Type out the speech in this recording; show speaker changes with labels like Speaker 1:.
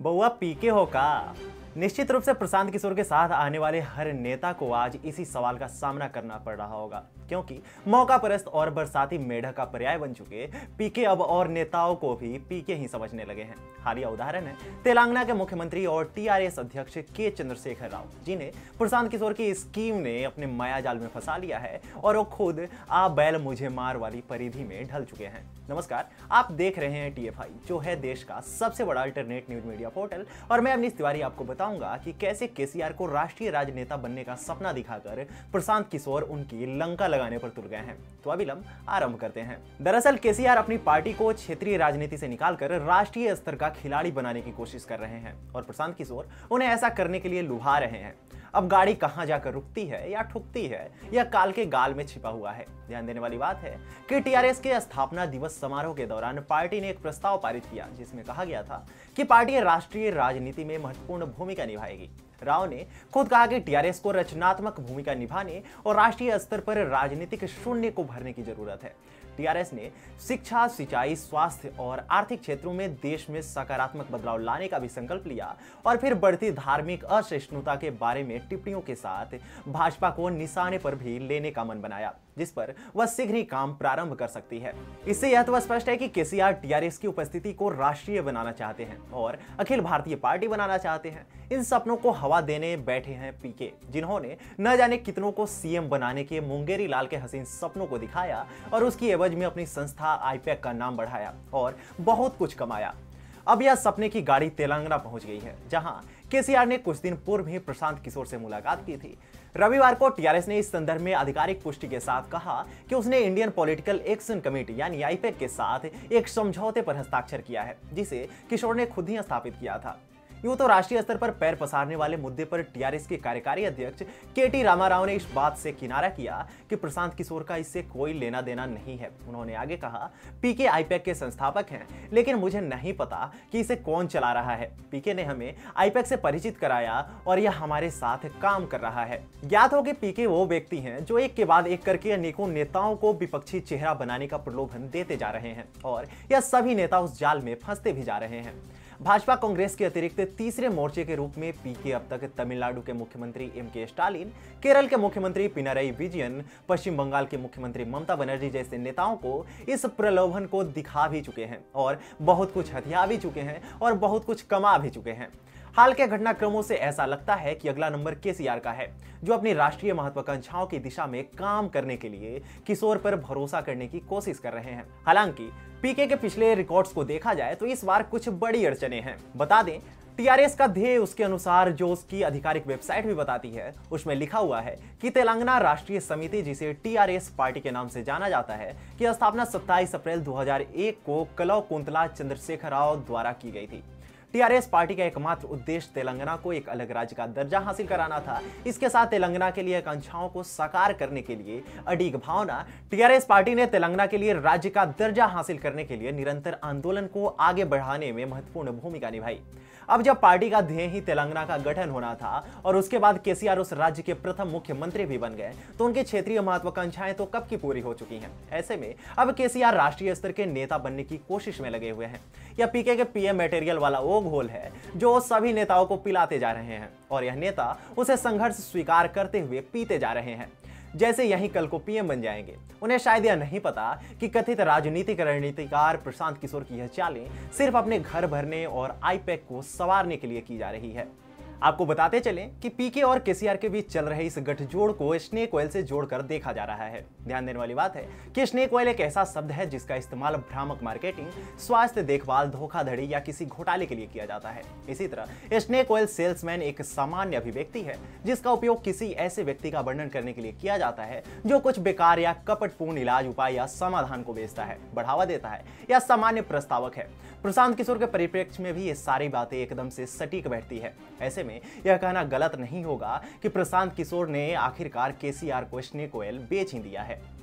Speaker 1: बउआ पीके हो का। निश्चित रूप से प्रशांत किशोर के साथ आने वाले हर नेता को आज इसी सवाल का सामना करना पड़ रहा होगा, क्योंकि मौका परस्त और बरसाती मेढक का पर्याय बन चुके पीके अब और नेताओं को भी पीके ही समझने लगे हैं। हालिया उदाहरण है तेलंगाना के मुख्यमंत्री और टीआरएस अध्यक्ष के चंद्रशेखर राव, जिन्हें प्रशांत किशोर की स्कीम ने अपने मायाजाल में फंसा लिया है और वो खुद आ बैल मुझे मार वाली परिधि में ढल चुके हैं। नमस्कार, आप देख रहे हैं टीएफआई, जो है देश का सबसे बड़ा अल्टरनेट न्यूज मीडिया पोर्टल, और मैं अवनीश तिवारी आपको बताऊंगा कि कैसे केसीआर को राष्ट्रीय राजनेता बनने का सपना दिखाकर प्रशांत किशोर उनकी लंका लगाने पर तुल गए हैं। तो अभी हम आरंभ करते हैं। दरअसल केसीआर अपनी पार्टी को क्षेत्रीय राजनीति से निकालकर राष्ट्रीय स्तर का खिलाड़ी बनाने की कोशिश कर रहे हैं और प्रशांत किशोर उन्हें ऐसा करने के लिए लुभा रहे हैं। अब गाड़ी कहां जाकर रुकती है या ठुकती है, यह काल के गाल में छिपा हुआ है। ध्यान देने वाली बात है कि टीआरएस के स्थापना दिवस समारोह के दौरान पार्टी ने एक प्रस्ताव पारित किया, जिसमें कहा गया था कि पार्टी राष्ट्रीय राजनीति में महत्वपूर्ण भूमिका निभाएगी। राव ने खुद कहा कि टीआरएस को रचनात्मक भूमिका निभाने और राष्ट्रीय स्तर पर राजनीतिक शून्य को भरने की जरूरत है। टीआरएस ने शिक्षा, सिंचाई, स्वास्थ्य और आर्थिक क्षेत्रों में देश में सकारात्मक बदलाव लाने का भी संकल्प लिया और फिर बढ़ती धार्मिक असहिष्णुता के बारे में टिप्पणियों के साथ भाजपा को निशाने पर भी लेने का मन बनाया, जिस पर वह शीघ्र ही काम प्रारंभ कर सकती है। इससे यह तो स्पष्ट है कि केसीआर टीआरएस की उपस्थिति को राष्ट्रीय बनाना चाहते हैं और अखिल भारतीय पार्टी बनाना चाहते हैं। इन सपनों को हवा देने बैठे हैं पीके, जिन्होंने न जाने कितनों को सीएम बनाने के मुंगेरी लाल के हसीन सपनों को दिखाया और उसकी एवज में अपनी संस्था आईपैक का नाम बढ़ाया और बहुत कुछ कमाया। अब यह सपने की गाड़ी तेलंगाना पहुंच गई है, जहां केसीआर ने कुछ दिन पूर्व ही प्रशांत किशोर से मुलाकात की थी। रविवार को टीआरएस ने इस संदर्भ में आधिकारिक पुष्टि के साथ कहा कि उसने इंडियन पॉलिटिकल एक्शन कमेटी यानी आईपैक के साथ एक समझौते पर हस्ताक्षर किया है, जिसे किशोर ने खुद ही स्थापित किया था। यूं तो राष्ट्रीय स्तर पर पैर पसारने वाले मुद्दे पर टीआरएस के कार्यकारी अध्यक्ष केटी रामाराव ने इस बात से किनारा किया कि प्रशांत किशोर का इससे कोई लेना देना नहीं है। उन्होंने आगे कहा, पीके आईपैक के संस्थापक हैं, लेकिन मुझे नहीं पता कि इसे कौन चला रहा है। पीके ने हमें आईपैक से परिचित कराया और यह हमारे साथ काम कर रहा है। ज्ञात हो कि पीके वो व्यक्ति हैं जो एक के बाद एक करके अनेकों नेताओं को विपक्षी चेहरा बनाने का प्रलोभन देते जा रहे हैं और यह सभी नेता उस जाल में फंसते भी जा रहे हैं। भाजपा कांग्रेस के अतिरिक्त तीसरे मोर्चे के रूप में पीके अब तक तमिलनाडु के मुख्यमंत्री एमके स्टालिन, केरल के मुख्यमंत्री पिनाराई विजयन, पश्चिम बंगाल के मुख्यमंत्री ममता बनर्जी जैसे नेताओं को इस प्रलोभन को दिखा भी चुके हैं और बहुत कुछ हथिया भी चुके हैं और बहुत कुछ कमा भी चुके हैं। हाल के घटनाक्रमों से ऐसा लगता है कि अगला नंबर केसीआर का है, जो अपनी राष्ट्रीय महत्वाकांक्षाओं की दिशा में काम करने के लिए किशोर पर भरोसा करने की कोशिश कर रहे हैं। हालांकि पीके के पिछले रिकॉर्ड्स को देखा जाए तो इस बार कुछ बड़ी अड़चनें हैं। बता दें, टीआरएस का ध्येय उसके अनुसार, जो उसकी आधिकारिक वेबसाइट भी बताती है, उसमें लिखा हुआ है कि तेलंगाना राष्ट्रीय समिति, जिसे टीआरएस पार्टी के नाम से जाना जाता है, की स्थापना 27 अप्रैल 2001 को कलौकुंतला चंद्रशेखर राव द्वारा की गई थी। टीआरएस पार्टी का एकमात्र उद्देश्य तेलंगाना को एक अलग राज्य का दर्जा हासिल कराना था। इसके साथ तेलंगाना के लिए आकांक्षाओं को साकार करने के लिए अडिग भावना, टीआरएस पार्टी ने तेलंगाना के लिए राज्य का दर्जा हासिल करने के लिए निरंतर आंदोलन को आगे बढ़ाने में महत्वपूर्ण भूमिका निभाई। अब जब पार्टी का ध्येय ही तेलंगाना का गठन होना था और उसके बाद केसीआर उस राज्य के प्रथम मुख्यमंत्री भी बन गए, तो उनकी क्षेत्रीय महत्वाकांक्षाएं तो कब की पूरी हो चुकी हैं। ऐसे में अब केसीआर राष्ट्रीय स्तर के नेता बनने की कोशिश में लगे हुए हैं। यह पीके के पीएम मटेरियल वाला वो घोल है जो सभी नेताओं को पिलाते जा रहे हैं और यह नेता उसे संघर्ष स्वीकार करते हुए पीते जा रहे हैं, जैसे यही कल को पीएम बन जाएंगे। उन्हें शायद यह नहीं पता कि कथित राजनीतिक रणनीतिकार प्रशांत किशोर की यह चालें सिर्फ अपने घर भरने और आईपैक को संवारने के लिए की जा रही है। आपको बताते चलें कि पीके और केसीआर के बीच चल रहे इस गठजोड़ को स्नेक ऑयल से जोड़कर देखा जा रहा है। ध्यान देने वाली बात है कि स्नेक ऑयल एक ऐसा शब्द है जिसका इस्तेमाल भ्रामक मार्केटिंग, स्वास्थ्य देखभाल, धोखाधड़ी या किसी घोटाले के लिए किया जाता है। इसी तरह स्नेक ऑयल सेल्समैन एक सामान्य अभिव्यक्ति है जिसका उपयोग किसी ऐसे व्यक्ति का वर्णन करने के लिए किया जाता है जो कुछ बेकार या कपटपूर्ण इलाज, उपाय या समाधान को बेचता है, बढ़ावा देता है या सामान्य प्रस्तावक है। प्रशांत किशोर के परिप्रेक्ष्य में भी ये सारी बातें एकदम से सटीक बैठती है। ऐसे में यह कहना गलत नहीं होगा कि प्रशांत किशोर ने आखिरकार केसीआर को स्नेक ऑयल बेच ही दिया है।